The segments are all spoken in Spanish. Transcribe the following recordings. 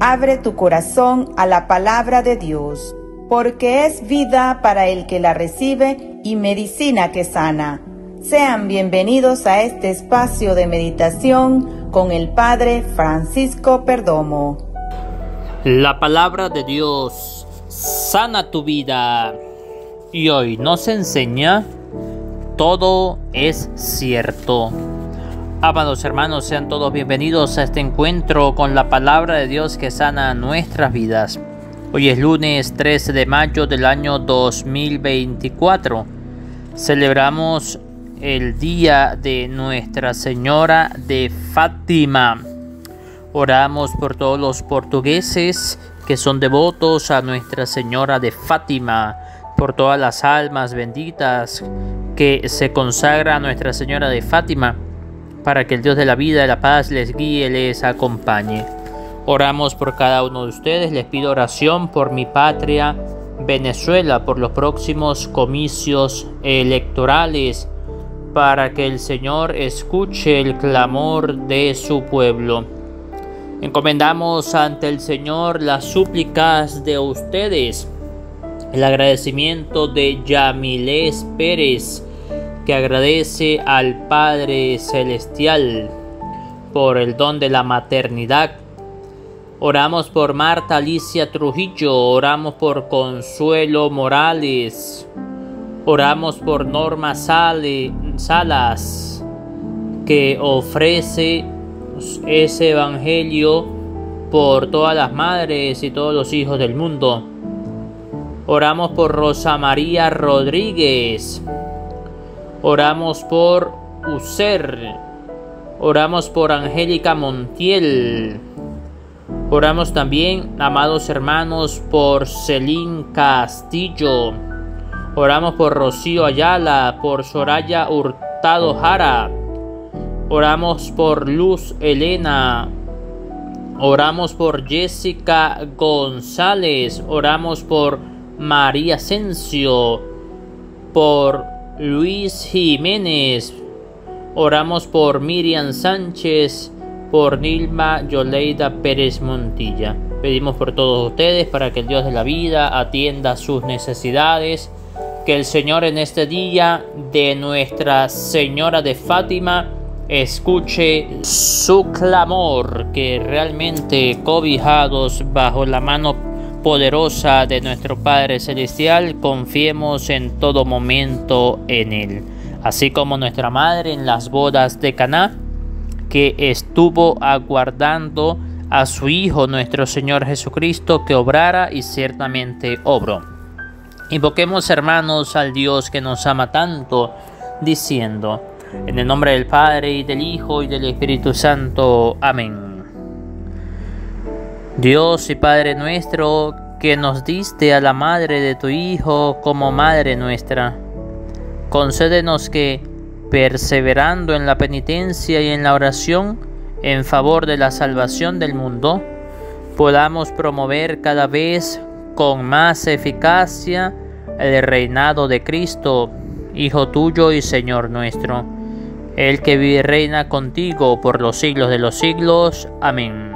abre tu corazón a la palabra de Dios, porque es vida para el que la recibe y medicina que sana. Sean bienvenidos a este espacio de meditación con el Padre Francisco Perdomo. La palabra de Dios sana tu vida. Y hoy nos enseña: todo es cierto. Amados hermanos, sean todos bienvenidos a este encuentro con la palabra de Dios que sana nuestras vidas. Hoy es lunes 13 de mayo del año 2024. Celebramos el día de Nuestra Señora de Fátima. Oramos por todos los portugueses que son devotos a Nuestra Señora de Fátima, por todas las almas benditas que se consagran a Nuestra Señora de Fátima, para que el Dios de la vida y la paz les guíe, les acompañe. Oramos por cada uno de ustedes. Les pido oración por mi patria, Venezuela, por los próximos comicios electorales, para que el Señor escuche el clamor de su pueblo. Encomendamos ante el Señor las súplicas de ustedes. El agradecimiento de Yamilés Pérez, que agradece al Padre Celestial por el don de la maternidad. Oramos por Marta Alicia Trujillo, oramos por Consuelo Morales, oramos por Norma Salas, que ofrece ese evangelio por todas las madres y todos los hijos del mundo. Oramos por Rosa María Rodríguez. Oramos por User. Oramos por Angélica Montiel. Oramos también, amados hermanos, por Celín Castillo. Oramos por Rocío Ayala, por Soraya Hurtado Jara. Oramos por Luz Elena. Oramos por Jessica González. Oramos por María Asensio. Por Luis Jiménez. Oramos por Miriam Sánchez, por Nilma Yoleida Pérez Montilla. Pedimos por todos ustedes para que el Dios de la vida atienda sus necesidades, que el Señor en este día de Nuestra Señora de Fátima escuche su clamor, que realmente cobijados bajo la mano poderosa de nuestro Padre Celestial, confiemos en todo momento en Él. Así como nuestra madre en las bodas de Caná, que estuvo aguardando a su Hijo, nuestro Señor Jesucristo, que obrara, y ciertamente obró. Invoquemos, hermanos, al Dios que nos ama tanto, diciendo: en el nombre del Padre, y del Hijo, y del Espíritu Santo. Amén. Dios y Padre nuestro, que nos diste a la madre de tu Hijo como madre nuestra, concédenos que, perseverando en la penitencia y en la oración en favor de la salvación del mundo, podamos promover cada vez con más eficacia el reinado de Cristo, Hijo tuyo y Señor nuestro, el que vive y reina contigo por los siglos de los siglos. Amén.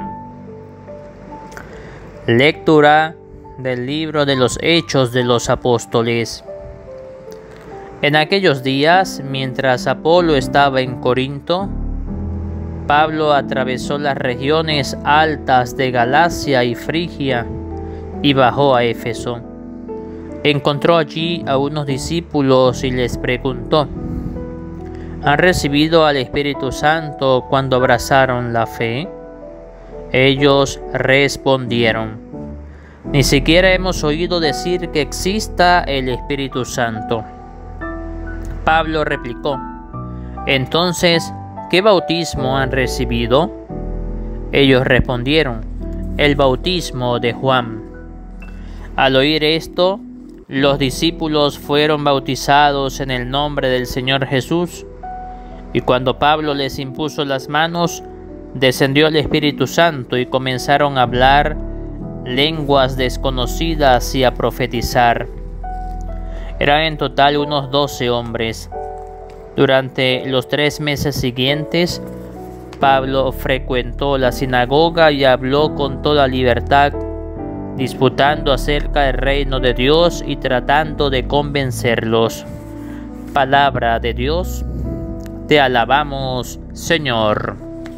Lectura del libro de los Hechos de los Apóstoles. En aquellos días, mientras Apolo estaba en Corinto, Pablo atravesó las regiones altas de Galacia y Frigia y bajó a Éfeso. Encontró allí a unos discípulos y les preguntó: ¿han recibido al Espíritu Santo cuando abrazaron la fe? Ellos respondieron: ni siquiera hemos oído decir que exista el Espíritu Santo. Pablo replicó: entonces, ¿qué bautismo han recibido? Ellos respondieron: el bautismo de Juan. Al oír esto, los discípulos fueron bautizados en el nombre del Señor Jesús, y cuando Pablo les impuso las manos, descendió el Espíritu Santo y comenzaron a hablar lenguas desconocidas y a profetizar. Eran en total unos 12 hombres. Durante los 3 meses siguientes, Pablo frecuentó la sinagoga y habló con toda libertad, disputando acerca del reino de Dios y tratando de convencerlos. Palabra de Dios, te alabamos, Señor.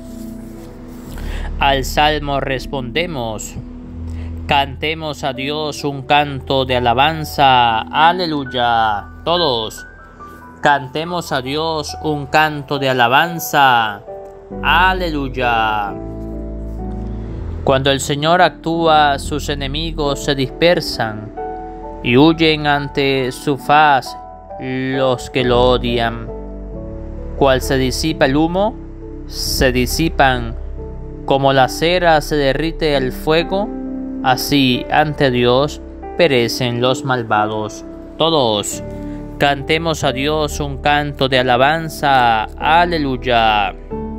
Al salmo respondemos: cantemos a Dios un canto de alabanza, aleluya. Todos, cantemos a Dios un canto de alabanza, aleluya. Cuando el Señor actúa, sus enemigos se dispersan y huyen ante su faz los que lo odian. Cual se disipa el humo, se disipan, como la cera se derrite el fuego, así ante Dios perecen los malvados. Todos, cantemos a Dios un canto de alabanza, aleluya.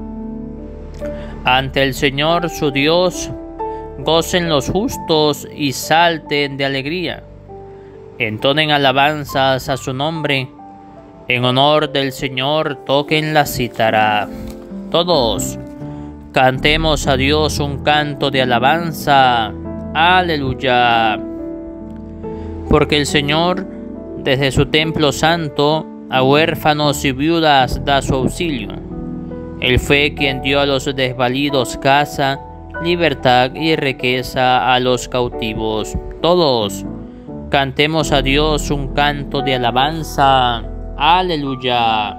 Ante el Señor su Dios, gocen los justos y salten de alegría. Entonen alabanzas a su nombre, en honor del Señor toquen la cítara. Todos, cantemos a Dios un canto de alabanza, aleluya. Porque el Señor, desde su templo santo, a huérfanos y viudas da su auxilio. Él fue quien dio a los desvalidos casa, libertad y riqueza a los cautivos. Todos, cantemos a Dios un canto de alabanza, aleluya.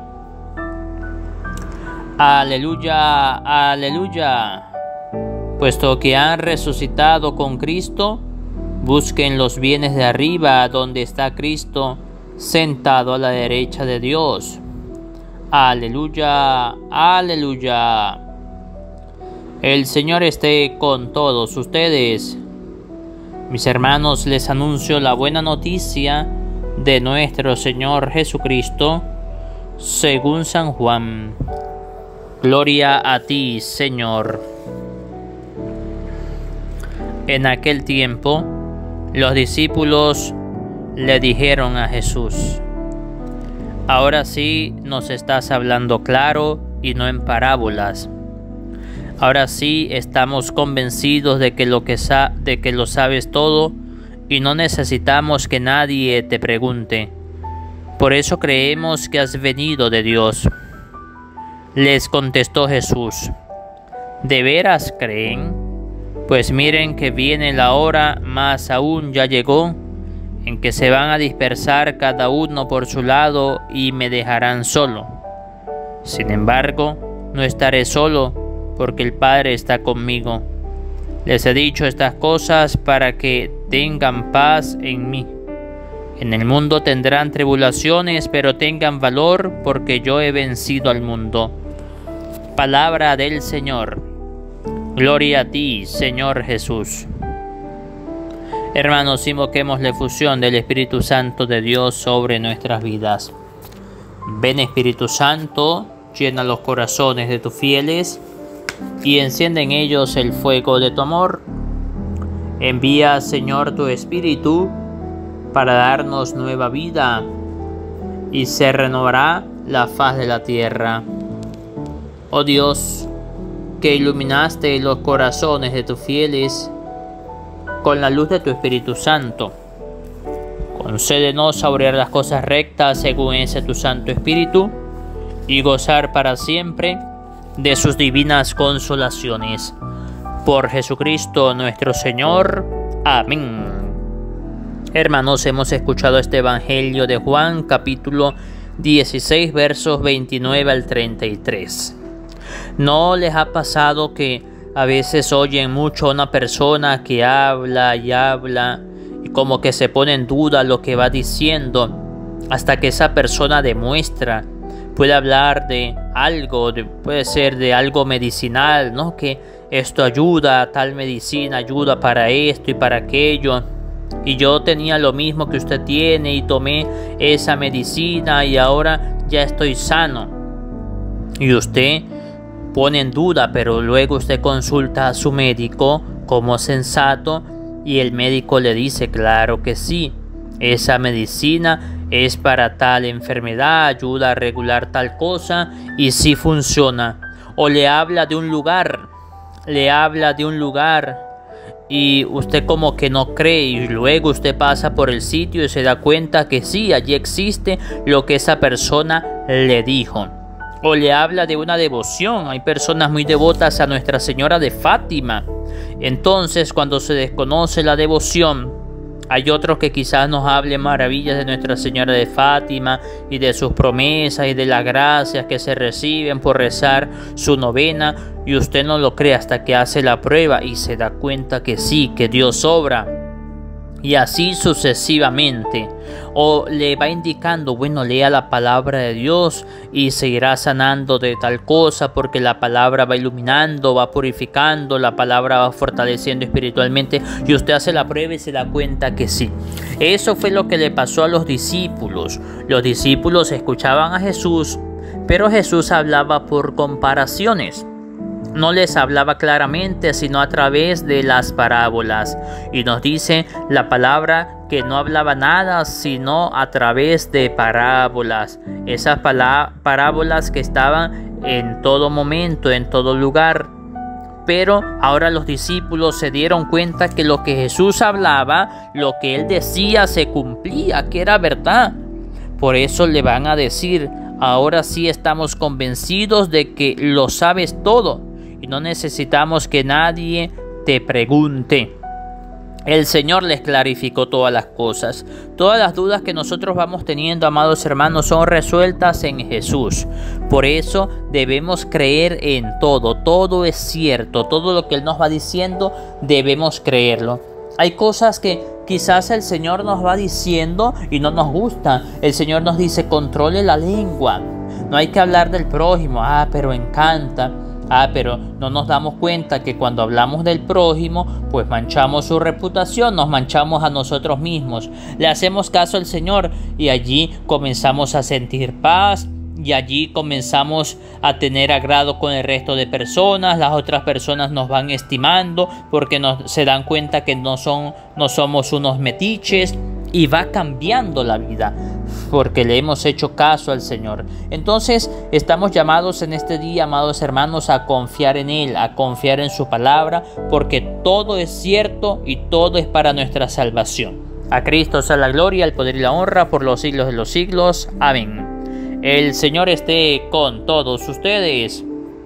Aleluya, aleluya. Puesto que han resucitado con Cristo, busquen los bienes de arriba, donde está Cristo, sentado a la derecha de Dios. Aleluya, aleluya. El Señor esté con todos ustedes. Mis hermanos, les anuncio la buena noticia de nuestro Señor Jesucristo, según San Juan. Gloria a ti, Señor. En aquel tiempo, los discípulos le dijeron a Jesús: ahora sí nos estás hablando claro y no en parábolas. Ahora sí estamos convencidos de que lo sabes todo y no necesitamos que nadie te pregunte. Por eso creemos que has venido de Dios. Les contestó Jesús: ¿de veras creen? Pues miren que viene la hora, más aún ya llegó, en que se van a dispersar cada uno por su lado y me dejarán solo. Sin embargo, no estaré solo, porque el Padre está conmigo. Les he dicho estas cosas para que tengan paz en mí. En el mundo tendrán tribulaciones, pero tengan valor, porque yo he vencido al mundo. Palabra del Señor. Gloria a ti, Señor Jesús. Hermanos, invoquemos la efusión del Espíritu Santo de Dios sobre nuestras vidas. Ven, Espíritu Santo, llena los corazones de tus fieles y enciende en ellos el fuego de tu amor. Envía, Señor, tu Espíritu para darnos nueva vida y se renovará la faz de la tierra. Oh Dios, que iluminaste los corazones de tus fieles con la luz de tu Espíritu Santo, concédenos saborear las cosas rectas según ese tu Santo Espíritu y gozar para siempre de sus divinas consolaciones. Por Jesucristo nuestro Señor. Amén. Hermanos, hemos escuchado este Evangelio de Juan, capítulo 16, versos 29 al 33. ¿No les ha pasado que a veces oyen mucho a una persona que habla y habla y como que se pone en duda lo que va diciendo hasta que esa persona demuestra? Puede hablar de algo, puede ser de algo medicinal, ¿no? Que esto ayuda, tal medicina ayuda para esto y para aquello. Y yo tenía lo mismo que usted tiene y tomé esa medicina y ahora ya estoy sano. Y usted pone en duda, pero luego usted consulta a su médico como sensato y el médico le dice: claro que sí, esa medicina es para tal enfermedad, ayuda a regular tal cosa y sí funciona. o le habla de un lugar, y usted como que no cree, y luego usted pasa por el sitio y se da cuenta que sí, allí existe lo que esa persona le dijo. O le habla de una devoción. Hay personas muy devotas a Nuestra Señora de Fátima. Entonces, cuando se desconoce la devoción, hay otros que quizás nos hablen maravillas de Nuestra Señora de Fátima y de sus promesas y de las gracias que se reciben por rezar su novena, y usted no lo cree hasta que hace la prueba y se da cuenta que sí, que Dios obra. Y así sucesivamente. O le va indicando, bueno, lea la palabra de Dios y se irá sanando de tal cosa, porque la palabra va iluminando, va purificando, la palabra va fortaleciendo espiritualmente, y usted hace la prueba y se da cuenta que sí. Eso fue lo que le pasó a los discípulos. Los discípulos escuchaban a Jesús, pero Jesús hablaba por comparaciones. No les hablaba claramente, sino a través de las parábolas. Y nos dice la palabra que no hablaba nada, sino a través de parábolas. Esas parábolas que estaban en todo momento, en todo lugar. Pero ahora los discípulos se dieron cuenta que lo que Jesús hablaba, lo que Él decía, se cumplía, que era verdad. Por eso le van a decir, ahora sí estamos convencidos de que lo sabes todo. Y no necesitamos que nadie te pregunte. El Señor les clarificó todas las cosas. Todas las dudas que nosotros vamos teniendo, amados hermanos, son resueltas en Jesús. Por eso debemos creer en todo. Todo es cierto. Todo lo que Él nos va diciendo, debemos creerlo. Hay cosas que quizás el Señor nos va diciendo y no nos gusta. El Señor nos dice, controle la lengua. No hay que hablar del prójimo. Pero encanta. Pero no nos damos cuenta que cuando hablamos del prójimo, pues manchamos su reputación, nos manchamos a nosotros mismos. Le hacemos caso al Señor y allí comenzamos a sentir paz, y allí comenzamos a tener agrado con el resto de personas. Las otras personas nos van estimando porque se dan cuenta que no somos unos metiches, y va cambiando la vida porque le hemos hecho caso al Señor. Entonces estamos llamados en este día, amados hermanos, a confiar en Él, a confiar en su palabra, porque todo es cierto y todo es para nuestra salvación. A Cristo sea la gloria, el poder y la honra por los siglos de los siglos. Amén. El Señor esté con todos ustedes,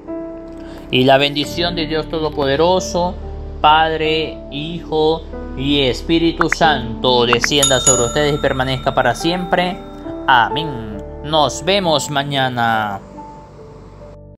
y la bendición de Dios Todopoderoso, Padre, Hijo y Espíritu Santo, descienda sobre ustedes y permanezca para siempre. Amén. Nos vemos mañana.